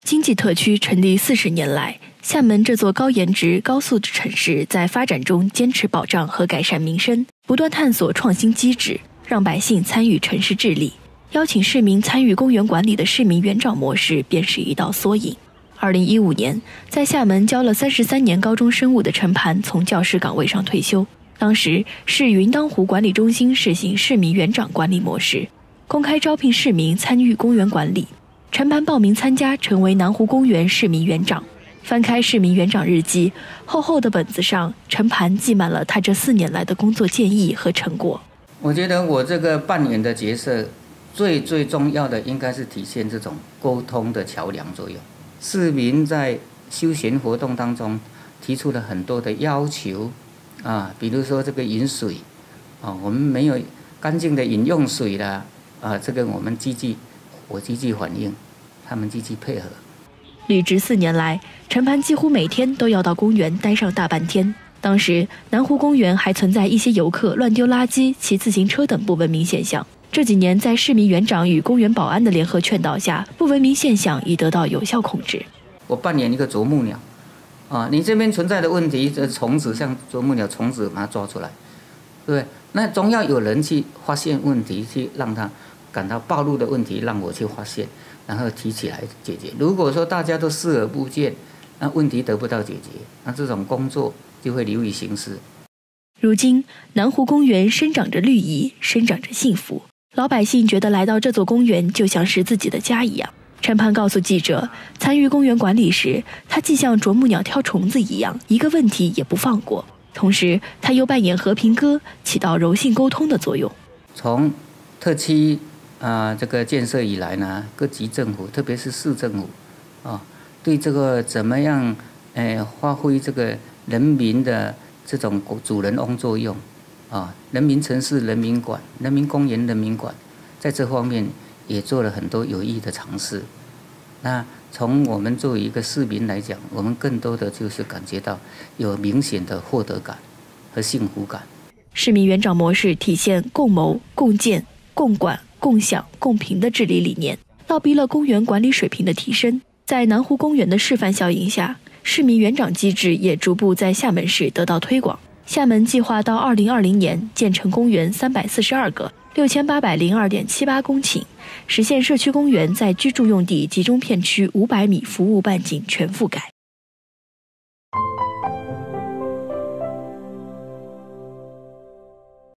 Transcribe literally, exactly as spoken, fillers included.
经济特区成立四十年来，厦门这座高颜值、高素质城市在发展中坚持保障和改善民生，不断探索创新机制，让百姓参与城市治理。邀请市民参与公园管理的市民园长模式便是一道缩影。二零一五年，在厦门教了三十三年高中生物的陈盘从教师岗位上退休。当时，市云当湖管理中心实行市民园长管理模式，公开招聘市民参与公园管理。陈盘报名参加，成为南湖公园市民园长。翻开市民园长日记，厚厚的本子上，陈盘记满了他这四年来的工作建议和成果。 我觉得我这个扮演的角色，最最重要的应该是体现这种沟通的桥梁作用。市民在休闲活动当中提出了很多的要求啊，比如说这个饮水啊，我们没有干净的饮用水啦啊，这个我们积极，我积极反映，他们积极配合。 履职四年来，陈盘几乎每天都要到公园待上大半天。当时南湖公园还存在一些游客乱丢垃圾、骑自行车等不文明现象。这几年在市民园长与公园保安的联合劝导下，不文明现象已得到有效控制。 我扮演一个啄木鸟啊，你这边存在的问题，这虫子像啄木鸟，虫子把它抓出来，对不对？那总要有人去发现问题，去让它感到暴露的问题，让我去发现，然后提起来解决。如果说大家都视而不见，那问题得不到解决，那这种工作就会流于形式。 如今，南湖公园生长着绿意，生长着幸福。老百姓觉得来到这座公园就像是自己的家一样。陈盘告诉记者，参与公园管理时，他既像啄木鸟挑虫子一样，一个问题也不放过。同时，他又扮演和平鸽，起到柔性沟通的作用。 从特区啊、呃、这个建设以来呢，各级政府，特别是市政府啊，对这个怎么样，呃，发挥这个人民的这种主人翁作用啊，人民城市人民馆、人民公园人民馆，在这方面也做了很多有益的尝试。那从我们作为一个市民来讲，我们更多的就是感觉到有明显的获得感和幸福感。 市民园长模式体现共谋、共建、共管、共享、共评的治理理念，倒逼了公园管理水平的提升。在南湖公园的示范效应下，市民园长机制也逐步在厦门市得到推广。厦门计划到二零二零年建成公园三百四十二个，六千八百零二点七八公顷，实现社区公园在居住用地集中片区五百米服务半径全覆盖。